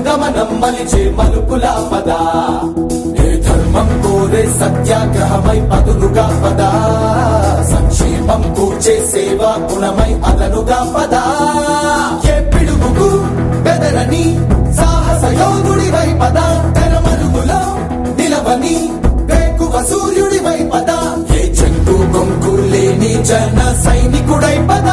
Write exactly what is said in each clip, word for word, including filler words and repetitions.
గమనం మలిచే మలుపులా పద ఏ ధర్మం కోరే సత్యాగ్రహమై పదులుగా పద సంక్షేమం కూర్చే సేవా గుణమై అదనుగా పద ఏ పిడుగుకు బెదరని సాహస యోధుడివై పద తెరమరుగులో నిలవని వేకువ సూర్యుడివై పద ఏ చెంగు కొంకు లేని జన సైనికుడై పద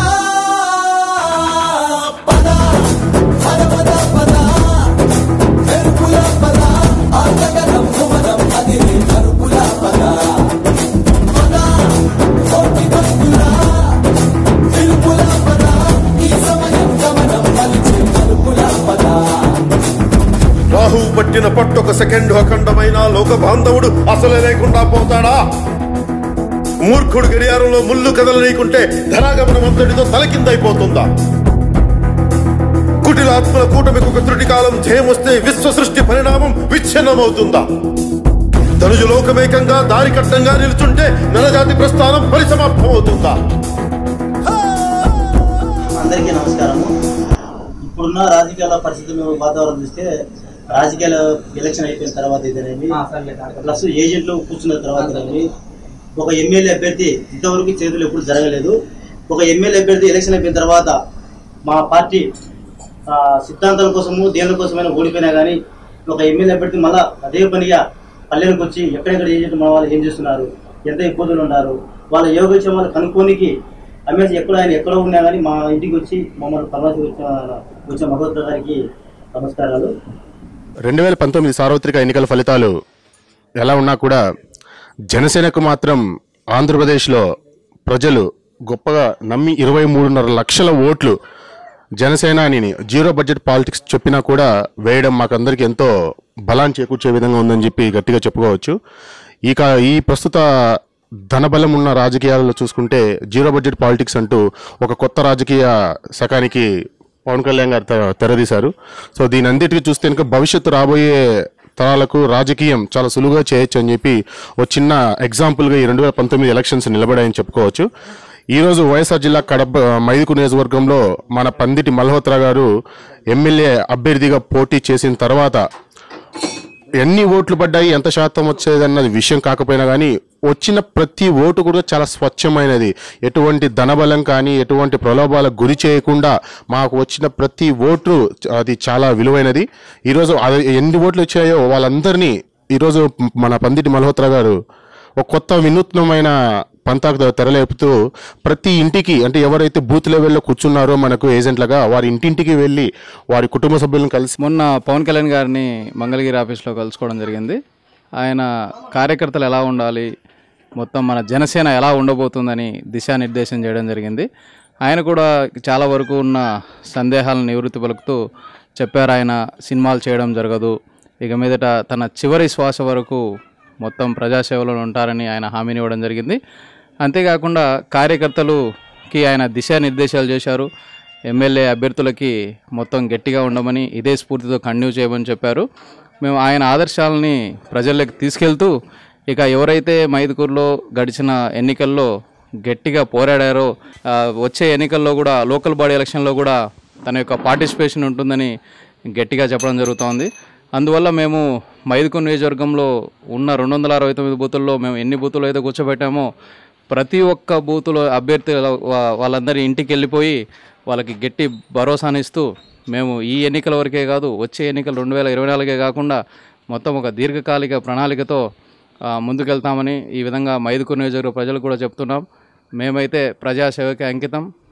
పద పద పద పద మెరుపుల పద ఆటగనం భువనం అది మరుపుల పద పద కోటి భక్తుల పిలుపుల పద ఈ సమయం గమనం మలిచే మరుపుల పద రాహు పట్టిన పట్టొక సెకండ్ అఖండమైన లోక బాంధవుడు అసలే లేకుండా పోతాడా? మూర్ఖుడు గడియారంలో ముళ్ళు కదలనీకుంటే ధరాగమనం అంతటితో తలకిందైపోతుందా? కుటిలాత్మల కూటమికి ఒక త్రుటి కాలం జయమొస్తే విశ్వ సృష్టి పరిణామం విచ్ఛిన్నమవుతుందా? ధనుజు లోకమేకంగా దారి కట్టంగా నిలుచుంటే నరజాతి ప్రస్థానం పరిసమాప్తమవుతుందా? అందరికీ నమస్కారము. ఇప్పుడున్న రాజకీయాల పరిస్థితులు వాతావరణం చూస్తే రాజకీయాల ఎలక్షన్ అయిపోయిన తర్వాత అయితేనేమి ప్లస్ ఏజెంట్లు కూర్చున్న తర్వాత ఒక ఎమ్మెల్యే అభ్యర్థి ఇంతవరకు చేతులు ఎప్పుడు జరగలేదు. ఒక ఎమ్మెల్యే అభ్యర్థి ఎలక్షన్ అయిపోయిన తర్వాత మా పార్టీ సిద్ధాంతాల కోసము దేని కోసమైనా ఓడిపోయినా కానీ ఒక ఎమ్మెల్యే అభ్యర్థి మళ్ళా అదే పనిగా పల్లెలకు వచ్చి ఎక్కడెక్కడ ఏజెంట్ మా వాళ్ళు ఏం చేస్తున్నారు, ఎంత ఇబ్బందులు ఉన్నారు, వాళ్ళ యోగక్షేమాలు కనుక్కోనికి అమ్మేసి ఎక్కడ ఆయన ఎక్కడో ఉన్నా కానీ మా ఇంటికి వచ్చి మమ్మల్ని పర్వాసి వచ్చిన వచ్చే మహోత్సవ గారికి నమస్కారాలు. రెండు వేల పంతొమ్మిది సార్వత్రిక ఎన్నికల ఫలితాలు ఎలా ఉన్నా కూడా జనసేనకు మాత్రం ఆంధ్రప్రదేశ్లో ప్రజలు గొప్పగా నమ్మి ఇరవై మూడున్నర లక్షల ఓట్లు జనసేనాని జీరో బడ్జెట్ పాలిటిక్స్ చెప్పినా కూడా వేయడం మాకందరికి ఎంతో బలాన్ని చేకూర్చే విధంగా ఉందని చెప్పి గట్టిగా చెప్పుకోవచ్చు. ఇక ఈ ప్రస్తుత ధనబలం ఉన్న రాజకీయాలలో చూసుకుంటే జీరో బడ్జెట్ పాలిటిక్స్ అంటూ ఒక కొత్త రాజకీయ శకానికి పవన్ కళ్యాణ్ గారు తెరదీశారు. సో దీని అన్నిటికీ చూస్తే కనుక భవిష్యత్తు రాబోయే తరాలకు రాజకీయం చాలా సులువుగా చేయొచ్చు అని చెప్పి ఒక చిన్న ఎగ్జాంపుల్గా ఈ రెండు వేల పంతొమ్మిది ఎలక్షన్స్ నిలబడాయని చెప్పుకోవచ్చు. ఈరోజు వైఎస్ఆర్ జిల్లా కడప మైదుకూరు నియోజకవర్గంలో మన పందిటి మల్హోత్రా గారు ఎమ్మెల్యే అభ్యర్థిగా పోటీ చేసిన తర్వాత ఎన్ని ఓట్లు పడ్డాయి, ఎంత శాతం వచ్చేదన్నది విషయం కాకపోయినా కానీ వచ్చిన ప్రతి ఓటు కూడా చాలా స్వచ్ఛమైనది. ఎటువంటి ధనబలం కానీ ఎటువంటి ప్రలోభాలకు గురి చేయకుండా మాకు వచ్చిన ప్రతి ఓటు అది చాలా విలువైనది. ఈరోజు ఎన్ని ఓట్లు వచ్చాయో వాళ్ళందరినీ ఈరోజు మన పందిటి మల్హోత్రా గారు ఒక కొత్త వినూత్నమైన పంతాకు తెరలేపుతూ ప్రతి ఇంటికి అంటే ఎవరైతే బూత్ లెవెల్లో కూర్చున్నారో మనకు ఏజెంట్లుగా వారి ఇంటింటికి వెళ్ళి వారి కుటుంబ సభ్యులను కలిసి మొన్న పవన్ కళ్యాణ్ గారిని మంగళగిరి ఆఫీస్లో కలుసుకోవడం జరిగింది. ఆయన కార్యకర్తలు ఎలా ఉండాలి, మొత్తం మన జనసేన ఎలా ఉండబోతుందని దిశానిర్దేశం చేయడం జరిగింది. ఆయన కూడా చాలా వరకు ఉన్న సందేహాలను నివృత్తి పలుకుతూ చెప్పారు, ఆయన సినిమాలు చేయడం జరగదు, ఇక మీదట తన చివరి శ్వాస వరకు మొత్తం ప్రజాసేవలో ఉంటారని ఆయన హామీని ఇవ్వడం జరిగింది. అంతేకాకుండా కార్యకర్తలుకి ఆయన దిశానిర్దేశాలు చేశారు. ఎమ్మెల్యే అభ్యర్థులకి మొత్తం గట్టిగా ఉండమని ఇదే స్ఫూర్తితో కంటిన్యూ చేయమని చెప్పారు. మేము ఆయన ఆదర్శాలని ప్రజల్లోకి తీసుకెళ్తూ ఇక ఎవరైతే మైదుకూరులో గడిచిన ఎన్నికల్లో గట్టిగా పోరాడారో వచ్చే ఎన్నికల్లో కూడా లోకల్ బాడీ ఎలక్షన్లో కూడా తన యొక్క పార్టిసిపేషన్ ఉంటుందని గట్టిగా చెప్పడం జరుగుతోంది. అందువల్ల మేము మైదుకూరు నియోజకవర్గంలో ఉన్న రెండు వందల అరవై తొమ్మిది బూతుల్లో మేము ఎన్ని బూతులు అయితే కూర్చోబెట్టామో ప్రతి ఒక్క బూతులో అభ్యర్థుల వాళ్ళందరి ఇంటికి వెళ్ళిపోయి వాళ్ళకి గట్టి భరోసానిస్తూ మేము ఈ ఎన్నికల వరకే కాదు వచ్చే ఎన్నికలు రెండు వేల ఇరవై నాలుగే కాకుండా మొత్తం ఒక దీర్ఘకాలిక ప్రణాళికతో ముందుకెళ్తామని ఈ విధంగా మైదుకూరు నియోజకవర్గ ప్రజలు కూడా చెప్తున్నాం. మేమైతే ప్రజాసేవకి అంకితం.